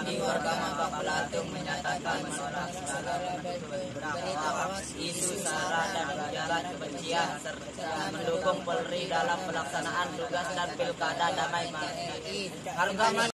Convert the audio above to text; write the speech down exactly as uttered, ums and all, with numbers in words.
kami warga Mangga Belatung menyatakan menolak segala berita hoax, isu sara dan ujaran kebencian serta mendukung Polri dalam pelaksanaan tugas dan pilkada damai. Harga